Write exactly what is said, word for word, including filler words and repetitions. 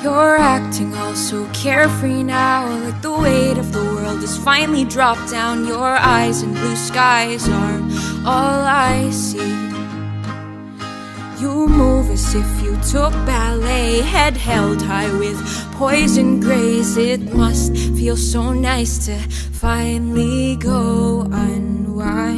You're acting all so carefree now, like the weight of the world has finally dropped down. Your eyes and blue skies are all I see. You move as if you took ballet, head held high with poison grace. It must feel so nice to finally go unwind.